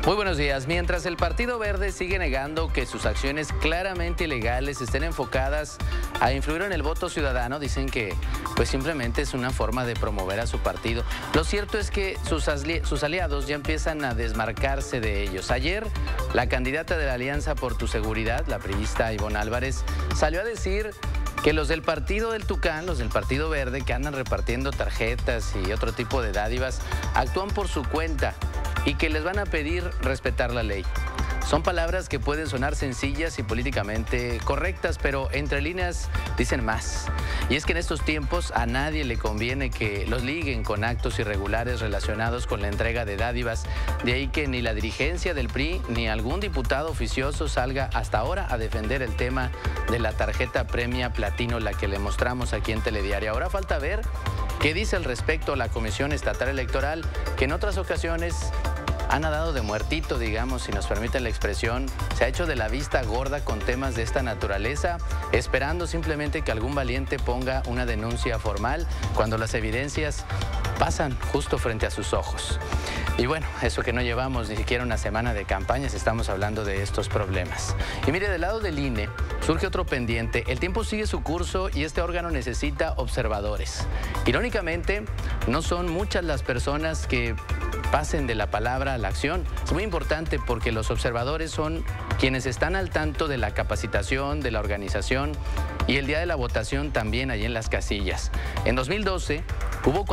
Muy buenos días. Mientras el Partido Verde sigue negando que sus acciones claramente ilegales estén enfocadas a influir en el voto ciudadano, dicen que pues simplemente es una forma de promover a su partido. Lo cierto es que sus aliados ya empiezan a desmarcarse de ellos. Ayer, la candidata de la Alianza por tu Seguridad, la priista Ivonne Álvarez, salió a decir que los del partido del Tucán, los del Partido Verde, que andan repartiendo tarjetas y otro tipo de dádivas, actúan por su cuenta y que les van a pedir respetar la ley. Son palabras que pueden sonar sencillas y políticamente correctas, pero entre líneas dicen más. Y es que en estos tiempos a nadie le conviene que los liguen con actos irregulares relacionados con la entrega de dádivas. De ahí que ni la dirigencia del PRI ni algún diputado oficioso salga hasta ahora a defender el tema de la tarjeta Premia Platino, la que le mostramos aquí en Telediario. Ahora falta ver qué dice al respecto la Comisión Estatal Electoral, que en otras ocasiones ha nadado de muertito, digamos, si nos permiten la expresión. Se ha hecho de la vista gorda con temas de esta naturaleza, esperando simplemente que algún valiente ponga una denuncia formal cuando las evidencias pasan justo frente a sus ojos. Y bueno, eso que no llevamos ni siquiera una semana de campañas, estamos hablando de estos problemas. Y mire, del lado del INE surge otro pendiente. El tiempo sigue su curso y este órgano necesita observadores. Irónicamente, no son muchas las personas que pasen de la palabra a la acción. Es muy importante porque los observadores son quienes están al tanto de la capacitación, de la organización y el día de la votación también allí en las casillas. En 2012 hubo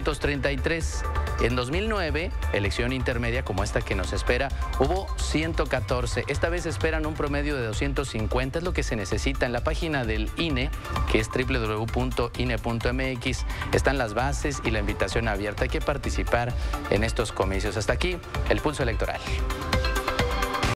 433. En 2009, elección intermedia como esta que nos espera, hubo 114. Esta vez esperan un promedio de 250, es lo que se necesita. En la página del INE, que es www.ine.mx, están las bases y la invitación abierta. Hay que participar en estos comicios. Hasta aquí, el pulso electoral.